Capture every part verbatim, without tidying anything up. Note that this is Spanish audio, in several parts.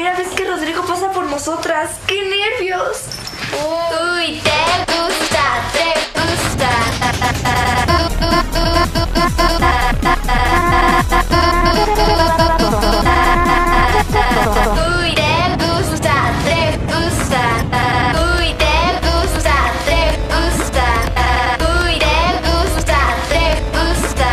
primera vez que Rodrigo pasa por nosotras. ¡Qué nervios! Uy, te gusta, te gusta. Uy, te gusta, te gusta. Uy, te gusta, te gusta. Uy, te gusta, te gusta.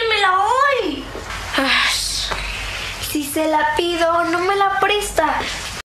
Si se la pido, no me la presta.